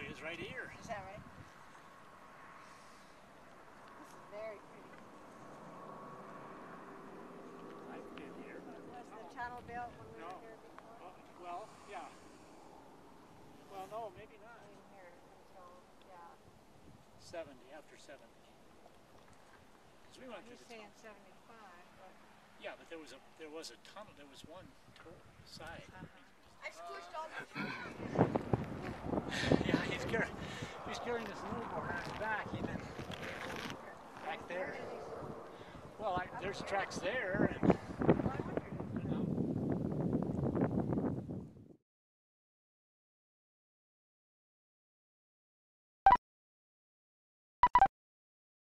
driveway is right here. Is that right? This is very pretty. I've been here. Was the tunnel built when we were here before? Well, yeah. Well, no, maybe not. I didn't hear it until, yeah. 70, after 70. Because we went through the saying tunnel. 75, but... Yeah, but there was a tunnel. There was one side. I squished all the... Yeah, he's carrying this snowboard on his back, even back there. Well, there's tracks there, and